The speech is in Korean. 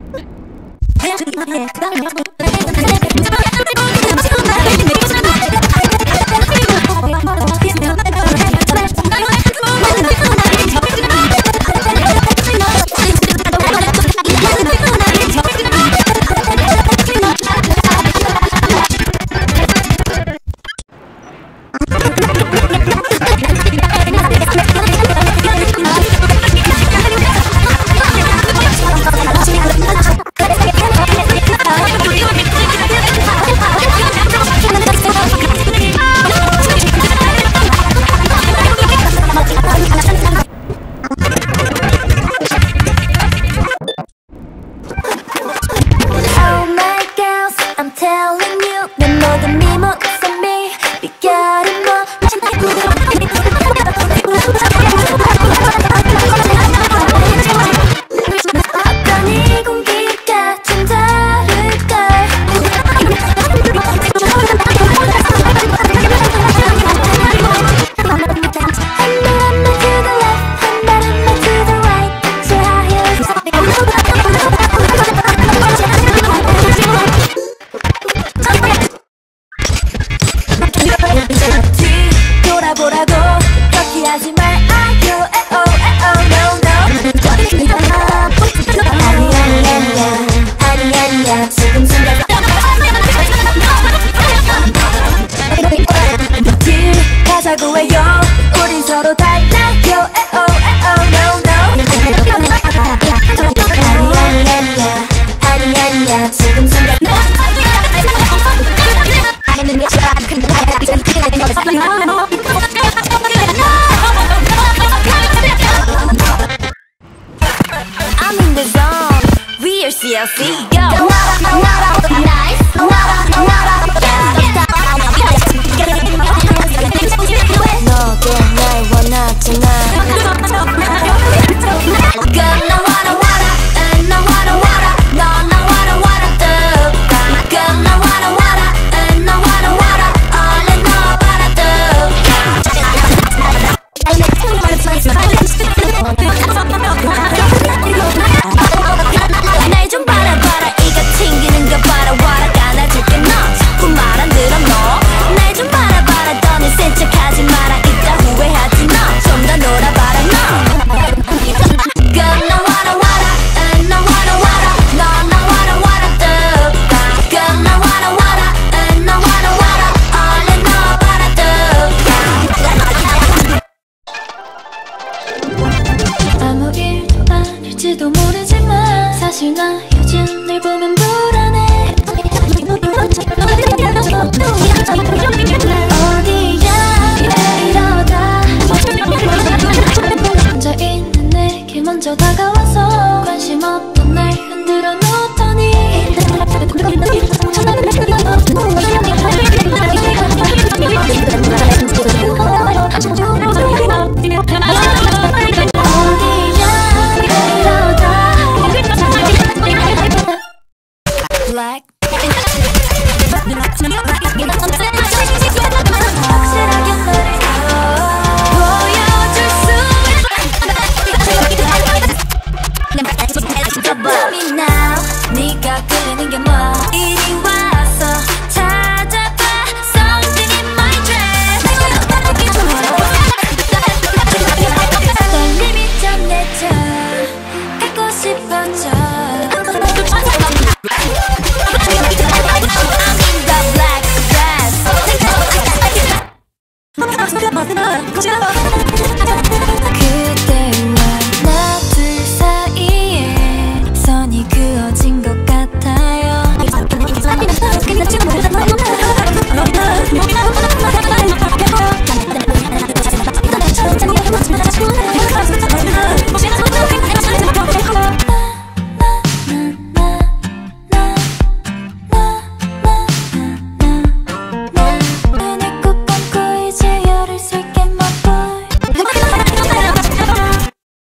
CLC, go! Nice! 너도 날 원하잖아. Girl, 나 wanna and 나 wanna 너 나 wanna do. Girl, 나 wanna and 나 wanna all in all wanna do. 날 좀 바라봐라 이가 튕기는 거 봐라 와라 안아줄게 너 자꾸 말 안 들어 너 날 좀 바라봐라 더는 센 척하지 마라 이따 후회하지 너 좀 더 놀아봐라 너 Girl 나 wanna and 나 wanna 너 나 wanna do Girl 나 wanna and 나 wanna all in all wanna do 아무 일도 아닐지도 모르지만 사실 나 요즘 널 보면 불안해 어디야 이러다 혼자 있는 내게 먼저 다가와서 관심 없던 날 흔들어 놓더니 Black 확실하게 너를 보여줄 수 있어 Tell me now 네가 끌리는 게 뭐 이리 와서 찾아봐 Something in my dress 떨림이 전해져 갖고 싶어져 I'm in the black dress